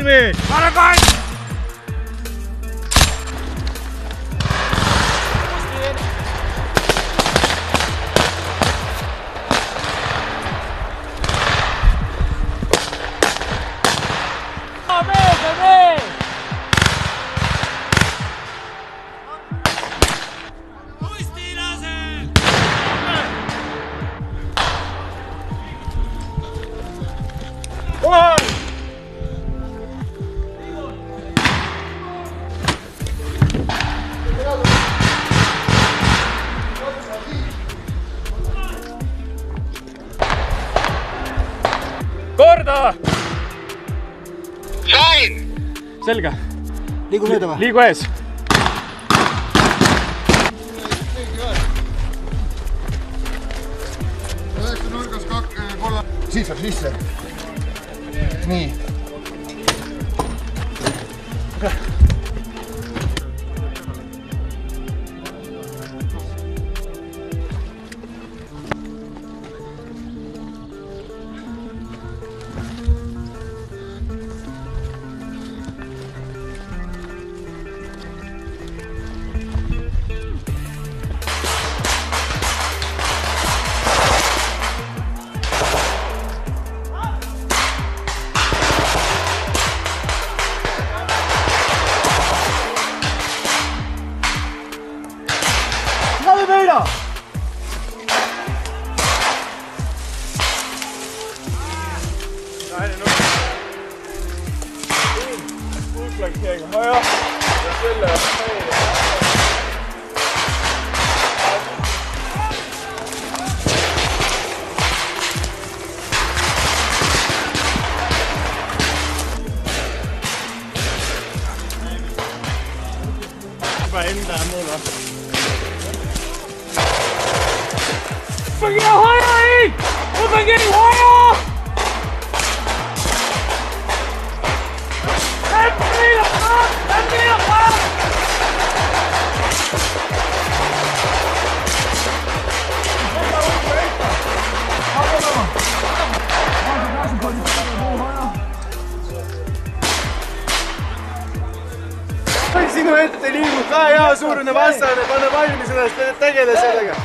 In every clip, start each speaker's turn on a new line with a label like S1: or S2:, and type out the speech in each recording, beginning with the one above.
S1: Valmi! Korda! Sain! Selge.
S2: Liigu mööda või?
S1: Liigu ees.
S2: Üheksa nurgas 3. Siit saab sisse. Nii.
S1: Enda mulle. Forget higher! We're getting higher! Empty the pump!
S2: Sinu ette liigub ka hea suurune vastane, pane valmis ennast, tegele sellega.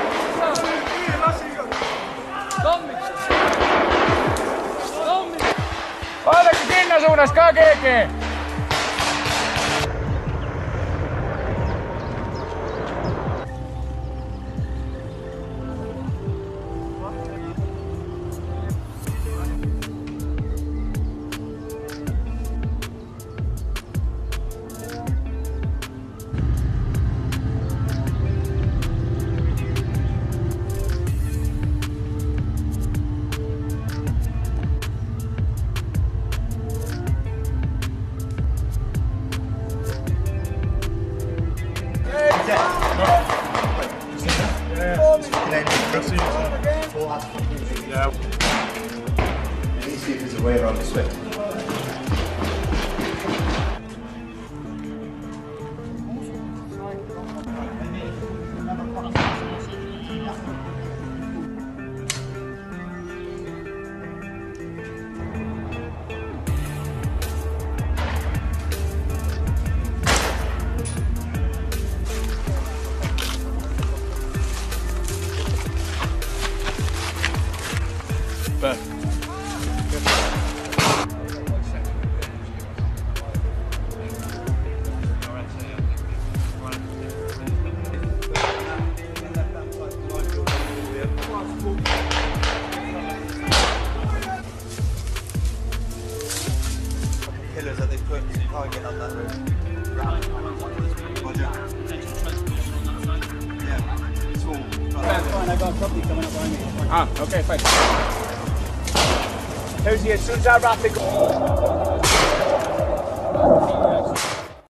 S1: Vaadake sinna suunas ka keegi!
S2: Yeah. Let me see if there's a way around this way.
S3: Pillars that they put so you can't get on that road. Roger. Yeah. Small.
S4: Fine, I got something coming up behind me.
S1: Ah, okay, fine. How's he? As soon as that rapid goes.